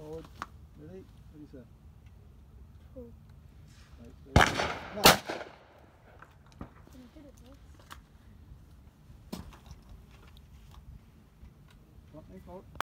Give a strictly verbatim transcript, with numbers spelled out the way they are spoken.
Forward. Ready? What do you say? Cool. Right, ready? Now. You did it once. Front knee forward.